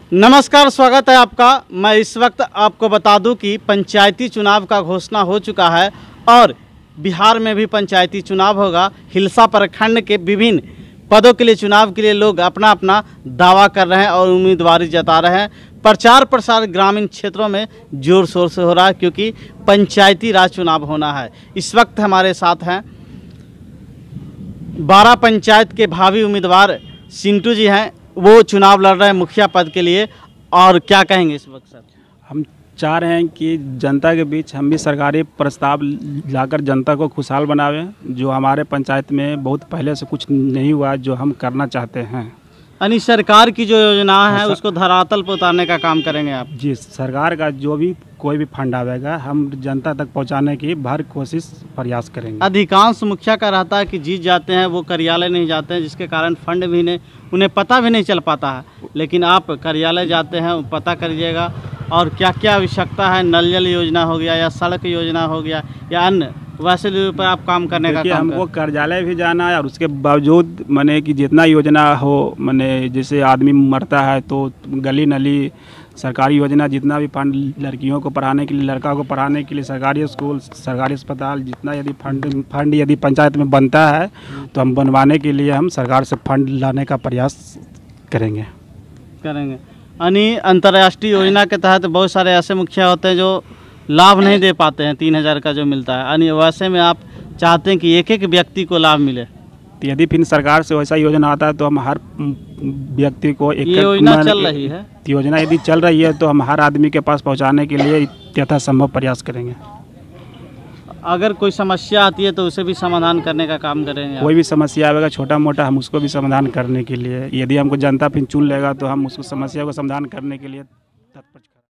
नमस्कार, स्वागत है आपका। मैं इस वक्त आपको बता दूं कि पंचायती चुनाव का घोषणा हो चुका है और बिहार में भी पंचायती चुनाव होगा। हिलसा प्रखंड के विभिन्न पदों के लिए चुनाव के लिए लोग अपना अपना दावा कर रहे हैं और उम्मीदवारी जता रहे हैं। प्रचार प्रसार ग्रामीण क्षेत्रों में जोर शोर से हो रहा है क्योंकि पंचायती राज चुनाव होना है। इस वक्त हमारे साथ हैं 12 पंचायत के भावी उम्मीदवार सिंटू जी हैं। वो चुनाव लड़ रहे हैं मुखिया पद के लिए। और क्या कहेंगे इस वक्त सर? हम चाह रहे हैं कि जनता के बीच हम भी सरकारी प्रस्ताव लाकर जनता को खुशहाल बनावें, जो हमारे पंचायत में बहुत पहले से कुछ नहीं हुआ, जो हम करना चाहते हैं। यानी सरकार की जो योजना है उसको धरातल पर उतारने का काम करेंगे आप? जी, सरकार का जो भी कोई भी फंड आवेगा हम जनता तक पहुंचाने की भर कोशिश प्रयास करेंगे। अधिकांश मुखिया का रहता है कि जीत जाते हैं वो कार्यालय नहीं जाते हैं, जिसके कारण फंड भी नहीं, उन्हें पता भी नहीं चल पाता है। लेकिन आप कार्यालय जाते हैं, पता करिएगा और क्या क्या आवश्यकता है। नल जल योजना हो गया या सड़क योजना हो गया या अन्य वैसे पर आप काम करने का काम हमको कार्यालय भी जाना है और उसके बावजूद माने कि जितना योजना हो, माने जैसे आदमी मरता है तो गली नली सरकारी योजना, जितना भी फंड लड़कियों को पढ़ाने के लिए, लड़का को पढ़ाने के लिए, सरकारी स्कूल, सरकारी अस्पताल, जितना यदि फंड यदि पंचायत में बनता है तो हम बनवाने के लिए हम सरकार से फंड लाने का प्रयास करेंगे। यानी अंतर्राष्ट्रीय योजना के तहत बहुत सारे ऐसे मुखिया होते हैं जो लाभ नहीं दे पाते हैं 3000 का जो मिलता है। यानी वैसे में आप चाहते हैं कि एक एक व्यक्ति को लाभ मिले। तो यदि फिर सरकार से वैसा योजना आता है तो हम हर व्यक्ति को एक योजना चल रही है, योजना यदि चल रही है तो हम हर आदमी के पास पहुंचाने के लिए यथासंभव प्रयास करेंगे। अगर कोई समस्या आती है तो उसे भी समाधान करने का काम करेंगे। कोई भी समस्या आएगा छोटा मोटा, हम उसको भी समाधान करने के लिए, यदि हमको जनता फिर चुन लेगा तो हम उस समस्या को समाधान करने के लिए तत्पर।